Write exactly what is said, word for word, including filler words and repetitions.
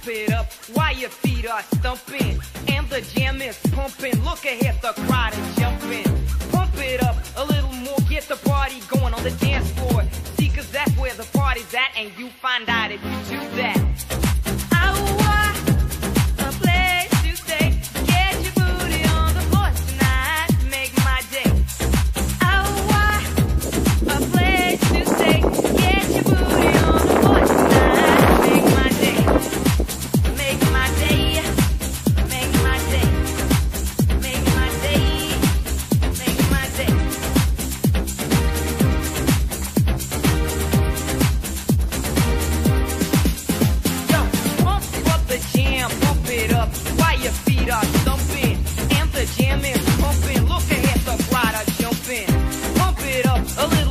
it up while your feet are stumping and the jam is pumping. Look ahead, the crowd is jumping. Pump it up a little more, get the party going on the dance floor. See, cause that's where the party's at, and you find out if you do that. A little